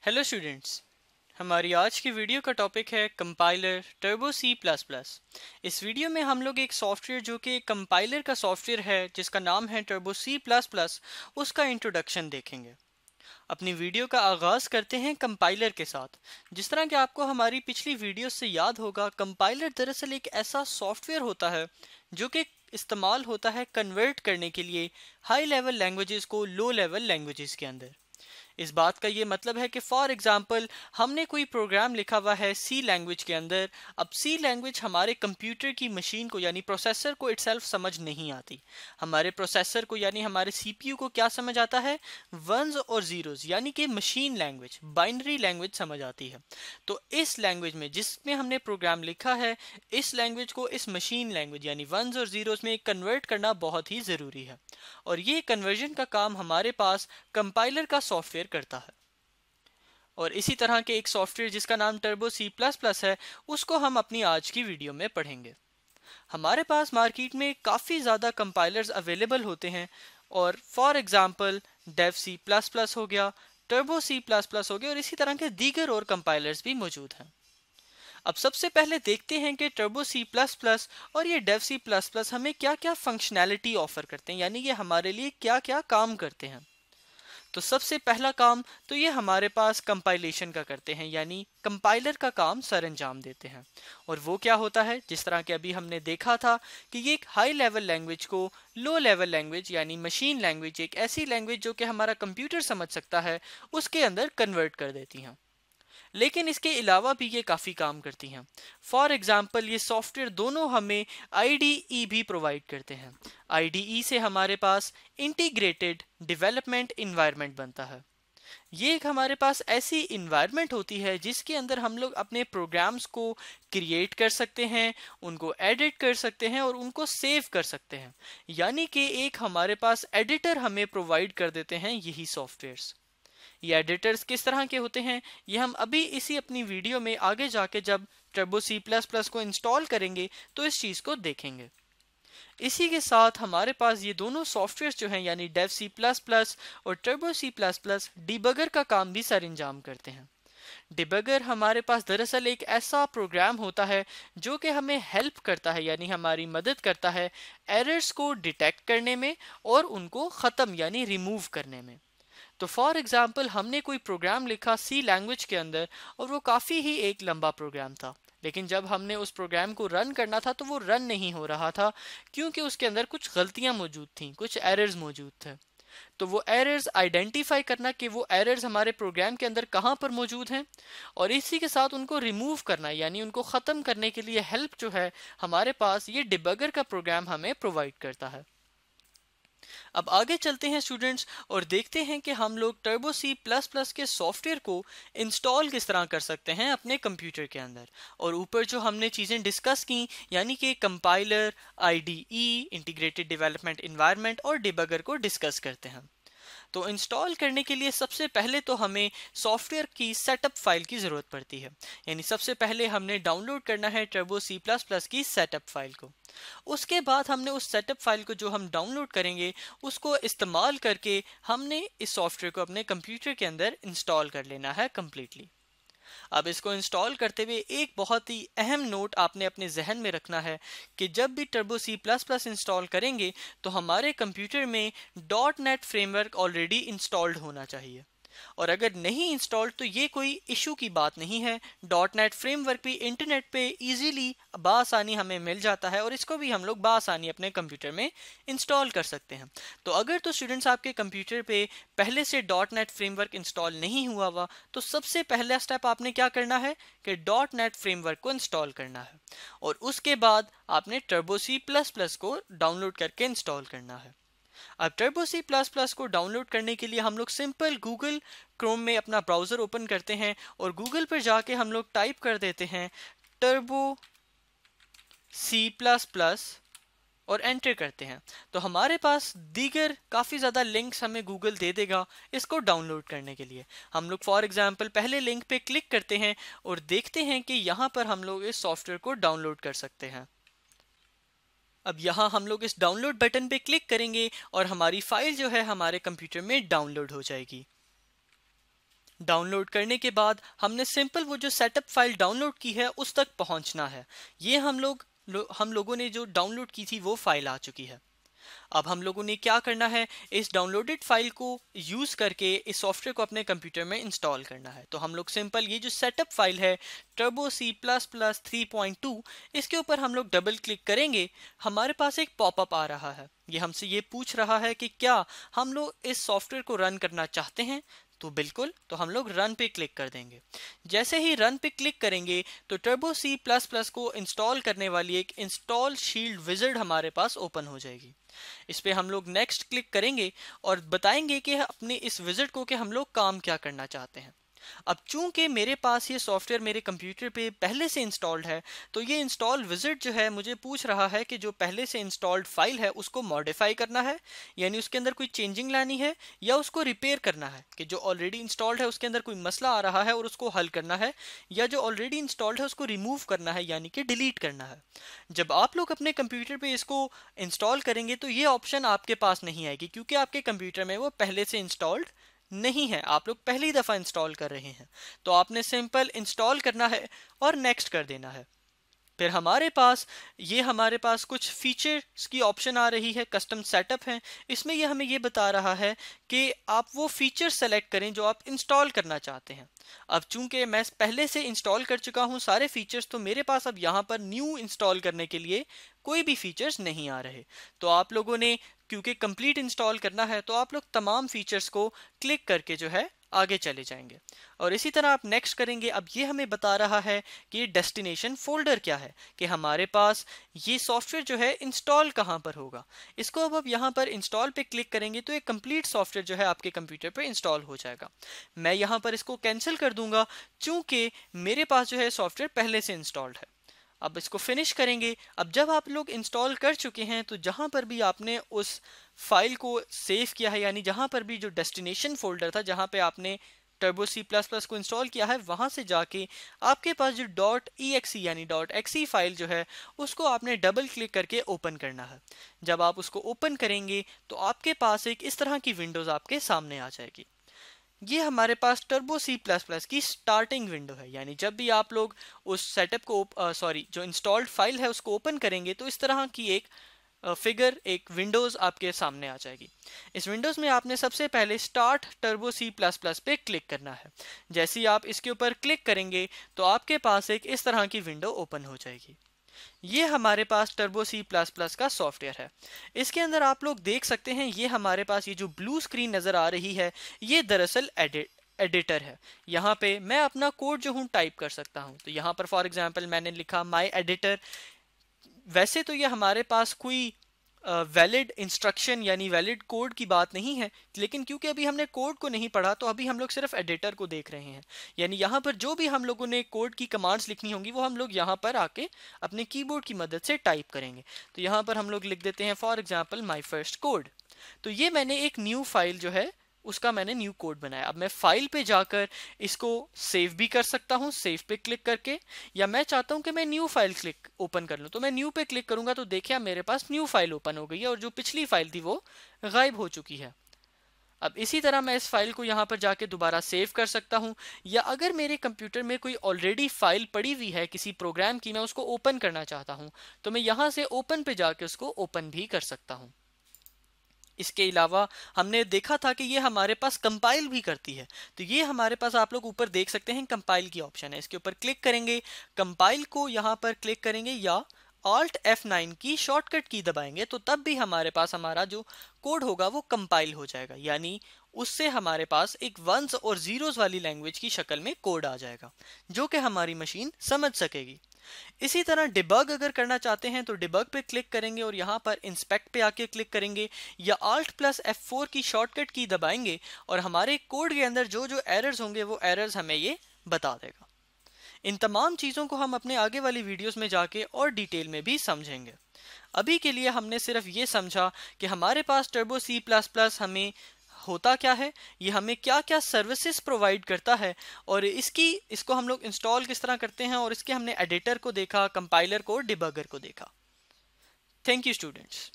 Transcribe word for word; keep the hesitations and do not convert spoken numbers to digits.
Hello students, हमारी आज की वीडियो का टॉपिक है compiler Turbo C plus plus. इस वीडियो में हम लोग एक सॉफ्टवेयर जो कि कंपाइलर का सॉफ्टवेयर है जिसका नाम है टर्बो सी प्लस प्लस, उसका इंट्रोडक्शन देखेंगे। अपनी वीडियो का आगाज़ करते हैं कंपाइलर के साथ। जिस तरह कि आपको हमारी पिछली वीडियो से याद होगा, कंपाइलर दरअसल एक ऐसा सॉफ्टवेयर होता है जो कि इस्तेमाल होता है कन्वर्ट करने के लिए हाई लेवल लैंग्वेजेस को लो लेवल लैंग्वेजेस के अंदर। इस बात का ये मतलब है कि फॉर एग्जांपल हमने कोई प्रोग्राम लिखा हुआ है सी लैंग्वेज के अंदर। अब सी लैंग्वेज हमारे कंप्यूटर की मशीन को यानी प्रोसेसर को इटसेल्फ समझ नहीं आती। हमारे प्रोसेसर को यानी हमारे सीपीयू को क्या समझ आता है? वंस और जीरोस यानी कि मशीन लैंग्वेज, बाइनरी लैंग्वेज समझ आती है। तो इस लैंग्वेज में जिसमें हमने प्रोग्राम लिखा है, इस लैंग्वेज को इस मशीन लैंग्वेज यानी वंस और जीरोस में कन्वर्ट करना बहुत ही ज़रूरी है। और ये कन्वर्जन का काम हमारे पास कंपाइलर का सॉफ्टवेयर करता है। और इसी तरह के एक सॉफ्टवेयर जिसका नाम टर्बो सी प्लस प्लस है, उसको हम अपनी आज की वीडियो में पढ़ेंगे। हमारे पास मार्केट में काफ़ी ज़्यादा कंपाइलर्स अवेलेबल होते हैं, और for example Dev C plus plus हो गया, टर्बो सी प्लस प्लस हो गया, और इसी तरह के दीगर और कंपाइलर्स भी मौजूद हैं। अब सबसे पहले देखते हैं कि टर्बो सी प्लस प्लस और ये डेव सी प्लस प्लस हमें क्या क्या फंक्शनैलिटी ऑफर करते हैं, यानी ये हमारे लिए क्या क्या काम करते हैं। तो सबसे पहला काम तो ये हमारे पास कंपाइलेशन का करते हैं, यानी कंपाइलर का काम सर अंजाम देते हैं। और वो क्या होता है, जिस तरह के अभी हमने देखा था कि ये एक हाई लेवल लैंग्वेज को लो लेवल लैंग्वेज यानी मशीन लैंग्वेज, एक ऐसी लैंग्वेज जो कि हमारा कंप्यूटर समझ सकता है, उसके अंदर कन्वर्ट कर देती हैं। लेकिन इसके अलावा भी ये काफ़ी काम करती हैं। फॉर एग्जांपल ये सॉफ्टवेयर दोनों हमें आई डी ई भी प्रोवाइड करते हैं। आई डी ई से हमारे पास इंटीग्रेटेड डेवलपमेंट इन्वायरमेंट बनता है। ये एक हमारे पास ऐसी इन्वायरमेंट होती है जिसके अंदर हम लोग अपने प्रोग्राम्स को क्रिएट कर सकते हैं, उनको एडिट कर सकते हैं और उनको सेव कर सकते हैं। यानी कि एक हमारे पास एडिटर हमें प्रोवाइड कर देते हैं यही सॉफ्टवेयर्स। ये एडिटर्स किस तरह के होते हैं, ये हम अभी इसी अपनी वीडियो में आगे जाके जब टर्बो सी प्लस प्लस को इंस्टॉल करेंगे तो इस चीज़ को देखेंगे। इसी के साथ हमारे पास ये दोनों सॉफ्टवेयर जो हैं यानी डेव सी प्लस प्लस और Turbo C plus plus debugger का काम भी सर अंजाम करते हैं। डिबगर हमारे पास दरअसल एक ऐसा प्रोग्राम होता है जो कि हमें हेल्प करता है, यानी हमारी मदद करता है एरर्स को डिटेक्ट करने में और उनको ख़त्म यानी रिमूव करने में। तो फॉर एग्जांपल हमने कोई प्रोग्राम लिखा सी लैंग्वेज के अंदर और वो काफ़ी ही एक लंबा प्रोग्राम था, लेकिन जब हमने उस प्रोग्राम को रन करना था तो वो रन नहीं हो रहा था क्योंकि उसके अंदर कुछ गलतियां मौजूद थीं, कुछ एरर्स मौजूद थे। तो वो एरर्स आइडेंटिफाई करना कि वो एरर्स हमारे प्रोग्राम के अंदर कहाँ पर मौजूद हैं और इसी के साथ उनको रिमूव करना यानी उनको ख़त्म करने के लिए हेल्प जो है हमारे पास ये डिबगर का प्रोग्राम हमें प्रोवाइड करता है। अब आगे चलते हैं स्टूडेंट्स और देखते हैं कि हम लोग टर्बो सी प्लस प्लस के सॉफ्टवेयर को इंस्टॉल किस तरह कर सकते हैं अपने कंप्यूटर के अंदर। और ऊपर जो हमने चीज़ें डिस्कस की यानी कि compiler, I D E, integrated development environment और डिबगर को डिस्कस करते हैं। तो इंस्टॉल करने के लिए सबसे पहले तो हमें सॉफ्टवेयर की सेटअप फाइल की ज़रूरत पड़ती है, यानी सबसे पहले हमने डाउनलोड करना है टर्बो सी प्लस प्लस की सेटअप फाइल को। उसके बाद हमने उस सेटअप फाइल को जो हम डाउनलोड करेंगे उसको इस्तेमाल करके हमने इस सॉफ्टवेयर को अपने कंप्यूटर के अंदर इंस्टॉल कर लेना है कम्प्लीटली। अब इसको इंस्टॉल करते हुए एक बहुत ही अहम नोट आपने अपने जहन में रखना है कि जब भी Turbo C plus plus install करेंगे तो हमारे कंप्यूटर में dot net framework already installed होना चाहिए। और अगर नहीं इंस्टॉल्ड तो ये कोई इशू की बात नहीं है। डॉट नेट फ्रेमवर्क भी इंटरनेट पे इजीली बासानी हमें मिल जाता है और इसको भी हम लोग बासानी अपने कंप्यूटर में इंस्टॉल कर सकते हैं। तो अगर तो स्टूडेंट्स आपके कंप्यूटर पे पहले से डॉट नेट फ्रेमवर्क इंस्टॉल नहीं हुआ हुआ तो सबसे पहला स्टेप आपने क्या करना है कि डॉट नेट फ्रेमवर्क को इंस्टॉल करना है और उसके बाद आपने टर्बो सी प्लस प्लस को डाउनलोड करके इंस्टॉल करना है। अब टर्बो सी प्लस प्लस को डाउनलोड करने के लिए हम लोग सिंपल गूगल क्रोम में अपना ब्राउज़र ओपन करते हैं और गूगल पर जाके हम लोग टाइप कर देते हैं टर्बो सी प्लस प्लस और एंटर करते हैं। तो हमारे पास दीगर काफ़ी ज़्यादा लिंक्स हमें गूगल दे देगा इसको डाउनलोड करने के लिए। हम लोग फॉर एग्जांपल पहले लिंक पे क्लिक करते हैं और देखते हैं कि यहाँ पर हम लोग इस सॉफ्टवेयर को डाउनलोड कर सकते हैं। अब यहाँ हम लोग इस डाउनलोड बटन पे क्लिक करेंगे और हमारी फाइल जो है हमारे कंप्यूटर में डाउनलोड हो जाएगी। डाउनलोड करने के बाद हमने सिंपल वो जो सेटअप फाइल डाउनलोड की है उस तक पहुंचना है। ये हम लोग लो, हम लोगों ने जो डाउनलोड की थी वो फाइल आ चुकी है। अब हम लोगों ने क्या करना है, इस डाउनलोडेड फाइल को यूज करके इस सॉफ्टवेयर को अपने कंप्यूटर में इंस्टॉल करना है। तो हम लोग सिंपल ये जो सेटअप फाइल है Turbo C plus plus three point two, इसके ऊपर हम लोग डबल क्लिक करेंगे। हमारे पास एक पॉपअप आ रहा है, ये हमसे ये पूछ रहा है कि क्या हम लोग इस सॉफ्टवेयर को रन करना चाहते हैं। तो बिल्कुल, तो हम लोग रन पे क्लिक कर देंगे। जैसे ही रन पे क्लिक करेंगे तो टर्बो सी प्लस प्लस को इंस्टॉल करने वाली एक इंस्टॉल शील्ड विज़ार्ड हमारे पास ओपन हो जाएगी। इस पे हम लोग नेक्स्ट क्लिक करेंगे और बताएंगे कि अपने इस विज़ार्ड को कि हम लोग काम क्या करना चाहते हैं। अब चूंकि मेरे पास ये सॉफ्टवेयर मेरे कंप्यूटर पे पहले से इंस्टॉल्ड है, तो ये इंस्टॉल विज़ार्ड जो है मुझे पूछ रहा है कि जो पहले से इंस्टॉल्ड फाइल है उसको मॉडिफाई करना है, यानी उसके अंदर कोई चेंजिंग लानी है, या उसको रिपेयर करना है कि जो ऑलरेडी इंस्टॉल्ड है उसके अंदर कोई मसला आ रहा है और उसको हल करना है, या जो ऑलरेडी इंस्टॉल्ड है उसको रिमूव करना है यानी कि डिलीट करना है। जब आप लोग अपने कंप्यूटर पे इसको इंस्टॉल करेंगे तो ये ऑप्शन आपके पास नहीं आएगी, क्योंकि आपके कंप्यूटर में वो पहले से इंस्टॉल्ड नहीं है, आप लोग पहली दफ़ा इंस्टॉल कर रहे हैं। तो आपने सिंपल इंस्टॉल करना है और नेक्स्ट कर देना है। फिर हमारे पास ये हमारे पास कुछ फीचर्स की ऑप्शन आ रही है, कस्टम सेटअप है। इसमें ये हमें ये बता रहा है कि आप वो फीचर सेलेक्ट करें जो आप इंस्टॉल करना चाहते हैं। अब चूंकि मैं पहले से इंस्टॉल कर चुका हूं सारे फीचर्स, तो मेरे पास अब यहाँ पर न्यू इंस्टॉल करने के लिए कोई भी फीचर्स नहीं आ रहे। तो आप लोगों ने क्योंकि कंप्लीट इंस्टॉल करना है, तो आप लोग तमाम फीचर्स को क्लिक करके जो है आगे चले जाएंगे और इसी तरह आप नेक्स्ट करेंगे। अब ये हमें बता रहा है कि ये डेस्टिनेशन फोल्डर क्या है, कि हमारे पास ये सॉफ्टवेयर जो है इंस्टॉल कहाँ पर होगा। इसको अब आप यहाँ पर इंस्टॉल पे क्लिक करेंगे तो एक कंप्लीट सॉफ्टवेयर जो है आपके कंप्यूटर पे इंस्टॉल हो जाएगा। मैं यहाँ पर इसको कैंसिल कर दूंगा चूंकि मेरे पास जो है सॉफ्टवेयर पहले से इंस्टॉल्ड है। अब इसको फिनिश करेंगे। अब जब आप लोग इंस्टॉल कर चुके हैं तो जहां पर भी आपने उस फाइल को सेव किया है, यानी जहां पर भी जो डेस्टिनेशन फोल्डर था जहां पे आपने टर्बो सी प्लस प्लस को इंस्टॉल किया है, वहां से जाके आपके पास जो डॉट ई एक्स ई यानी डॉट एक्स ई फाइल जो है उसको आपने डबल क्लिक करके ओपन करना है। जब आप उसको ओपन करेंगे तो आपके पास एक इस तरह की विंडोज आपके सामने आ जाएगी। ये हमारे पास टर्बो सी प्लस प्लस की स्टार्टिंग विंडो है, यानी जब भी आप लोग उस सेटअप को सॉरी जो इंस्टॉल्ड फाइल है उसको ओपन करेंगे तो इस तरह की एक फिगर एक विंडोज आपके सामने आ जाएगी। इस विंडोज में आपने सबसे पहले start turbo C plus plus पे क्लिक करना है। जैसे ही आप इसके ऊपर क्लिक करेंगे तो आपके पास एक इस तरह की विंडो ओपन हो जाएगी। ये हमारे पास टर्बो सी प्लस प्लस का सॉफ्टवेयर है। इसके अंदर आप लोग देख सकते हैं ये हमारे पास ये जो ब्लू स्क्रीन नज़र आ रही है ये दरअसल एडिट एडिटर है। यहाँ पे मैं अपना कोड जो हूँ टाइप कर सकता हूँ। तो यहाँ पर फॉर एग्जांपल मैंने लिखा माई एडिटर। वैसे तो ये हमारे पास कोई वैलिड uh, इंस्ट्रक्शन यानी वैलिड कोड की बात नहीं है, लेकिन क्योंकि अभी हमने कोड को नहीं पढ़ा तो अभी हम लोग सिर्फ एडिटर को देख रहे हैं। यानी यहाँ पर जो भी हम लोगों ने कोड की कमांड्स लिखनी होंगी वो हम लोग यहाँ पर आके अपने कीबोर्ड की मदद से टाइप करेंगे। तो यहाँ पर हम लोग लिख देते हैं for example my first code. तो ये मैंने एक न्यू फाइल जो है उसका मैंने न्यू कोड बनाया। अब मैं फाइल पे जाकर इसको सेव भी कर सकता हूँ सेव पे क्लिक करके, या मैं चाहता हूँ कि मैं न्यू फाइल क्लिक ओपन कर लूँ तो मैं न्यू पे क्लिक करूंगा तो देखिए मेरे पास न्यू फाइल ओपन हो गई है और जो पिछली फाइल थी वो गायब हो चुकी है। अब इसी तरह मैं इस फाइल को यहाँ पर जाके दोबारा सेव कर सकता हूँ, या अगर मेरे कंप्यूटर में कोई ऑलरेडी फाइल पड़ी हुई है किसी प्रोग्राम की, मैं उसको ओपन करना चाहता हूँ तो मैं यहाँ से ओपन पे जाके उसको ओपन भी कर सकता हूँ। इसके अलावा हमने देखा था कि ये हमारे पास कंपाइल भी करती है। तो ये हमारे पास आप लोग ऊपर देख सकते हैं कंपाइल की ऑप्शन है, इसके ऊपर क्लिक करेंगे, कंपाइल को यहाँ पर क्लिक करेंगे या ऑल्ट एफ नाइन की शॉर्टकट की दबाएंगे तो तब भी हमारे पास हमारा जो कोड होगा वो कंपाइल हो जाएगा, यानी उससे हमारे पास एक वंस और जीरोस वाली लैंग्वेज की शक्ल में कोड आ जाएगा जो कि हमारी मशीन समझ सकेगी। इसी तरह डिबग अगर करना चाहते हैं तो डिबग पे क्लिक करेंगे और यहाँ पर इंस्पेक्ट पे आके क्लिक करेंगे या आल्ट प्लस एफ फोर की शॉर्टकट की दबाएंगे और हमारे कोड के अंदर जो जो एरर्स होंगे वो एरर्स हमें ये बता देगा। इन तमाम चीज़ों को हम अपने आगे वाली वीडियोस में जाके और डिटेल में भी समझेंगे। अभी के लिए हमने सिर्फ ये समझा कि हमारे पास टर्बो सी प्लस प्लस हमें होता क्या है, ये हमें क्या क्या सर्विसेज प्रोवाइड करता है और इसकी इसको हम लोग इंस्टॉल किस तरह करते हैं, और इसके हमने एडिटर को देखा, कंपाइलर को, डिबगर को देखा। Thank you students.